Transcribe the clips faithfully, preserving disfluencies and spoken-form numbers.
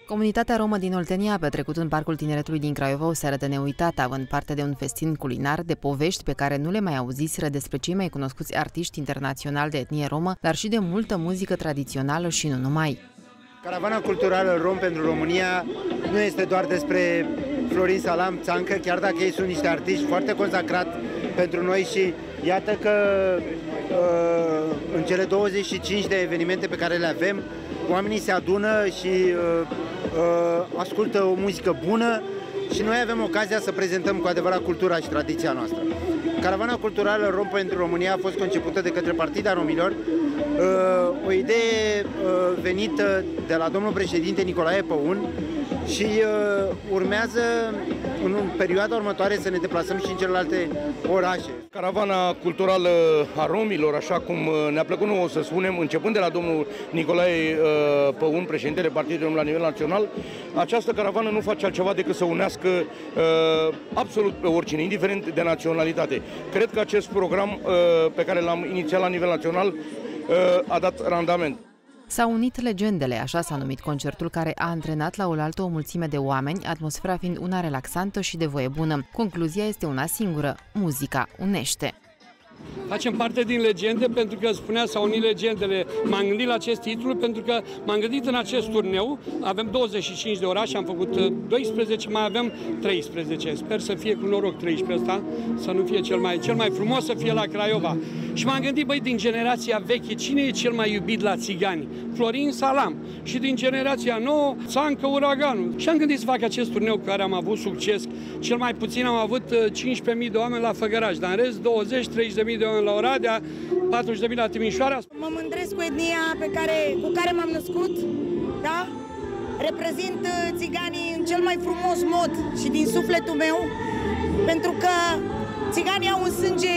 Comunitatea romă din Oltenia a petrecut în Parcul Tineretului din Craiova o seară de neuitat, având parte de un festin culinar de povești pe care nu le mai auziseră despre cei mai cunoscuți artiști internaționali de etnie romă, dar și de multă muzică tradițională și nu numai. Caravana culturală Rom pentru România nu este doar despre Florin Salam, Țancă, chiar dacă ei sunt niște artiști foarte consacrați pentru noi și iată că în cele douăzeci și cinci de evenimente pe care le avem, oamenii se adună și uh, uh, ascultă o muzică bună și noi avem ocazia să prezentăm cu adevărat cultura și tradiția noastră. Caravana culturală Rom pentru România a fost concepută de către Partida Romilor, uh, o idee uh, venită de la domnul președinte Nicolae Păun și uh, urmează în perioada următoare să ne deplasăm și în celelalte orașe. Caravana culturală a romilor, așa cum ne-a plăcut nouă să spunem, începând de la domnul Nicolae uh, Păun, președintele Partidului Rom la nivel național, această caravană nu face altceva decât să unească uh, absolut pe oricine, indiferent de naționalitate. Cred că acest program uh, pe care l-am inițiat la nivel național uh, a dat randament. S-au unit legendele, așa s-a numit concertul care a antrenat la oaltă o mulțime de oameni, atmosfera fiind una relaxantă și de voie bună. Concluzia este una singură: muzica unește. Facem parte din legende pentru că, spunea, s-au unit legendele. M-am gândit la acest titlu pentru că m-am gândit în acest turneu. Avem douăzeci și cinci de orașe, am făcut doisprezece, mai avem treisprezece. Sper să fie cu noroc treisprezece ăsta, să nu fie cel mai, cel mai frumos, să fie la Craiova. Și m-am gândit, băi, din generația veche, cine e cel mai iubit la țigani? Florin Salam. Și din generația nouă, Țancă, Uraganul. Și am gândit să fac acest turneu cu care am avut succes. Cel mai puțin am avut cincisprezece mii de oameni la Făgăraș, dar în rest douăzeci treizeci de mii de oameni la Oradea, patruzeci de mii la Timișoara. Mă mândresc cu etnia pe care, cu care m-am născut, da? Reprezint țiganii în cel mai frumos mod și din sufletul meu, pentru că țiganii au în sânge,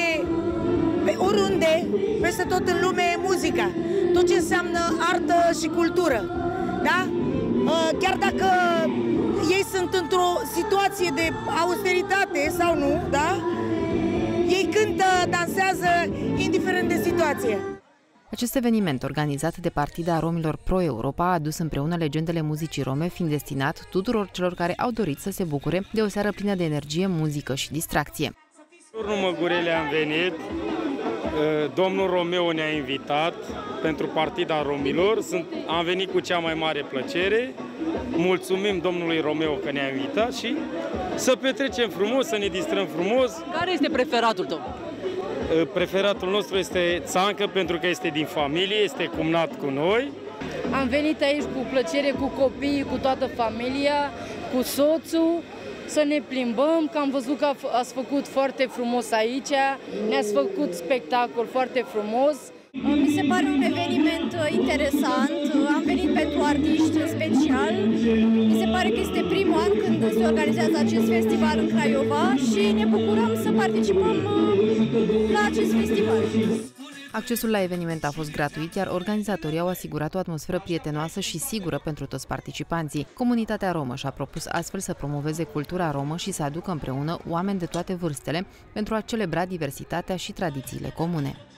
pe oriunde, peste tot în lume, muzica. Tot ce înseamnă artă și cultură, da? Chiar dacă ei sunt într-o situație de austeritate sau nu, da? Ei cântă, dansează, indiferent de situație. Acest eveniment, organizat de Partida Romilor Pro-Europa, a adus împreună legendele muzicii rome, fiind destinat tuturor celor care au dorit să se bucure de o seară plină de energie, muzică și distracție. Turnul Măgurele am venit, domnul Romeo ne-a invitat pentru Partida Romilor, Sunt, am venit cu cea mai mare plăcere, mulțumim domnului Romeo că ne-a invitat și să petrecem frumos, să ne distrăm frumos. Care este preferatul tău? Preferatul nostru este Țancă, pentru că este din familie, este cumnat cu noi. Am venit aici cu plăcere, cu copiii, cu toată familia, cu soțul, să ne plimbăm, că am văzut că ați făcut foarte frumos aici, ne-ați făcut spectacol foarte frumos. Mi se pare un eveniment interesant, am venit pentru artiști special. Mi se pare că este primul an când se organizează acest festival în Craiova și ne bucurăm să participăm la acest festival. Accesul la eveniment a fost gratuit, iar organizatorii au asigurat o atmosferă prietenoasă și sigură pentru toți participanții. Comunitatea romă și-a propus astfel să promoveze cultura romă și să aducă împreună oameni de toate vârstele pentru a celebra diversitatea și tradițiile comune.